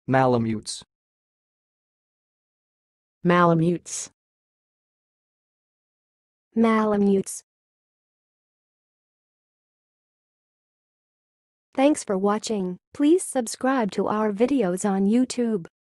Malamutes. Malamutes. Malamutes. Thanks for watching. Please subscribe to our videos on YouTube.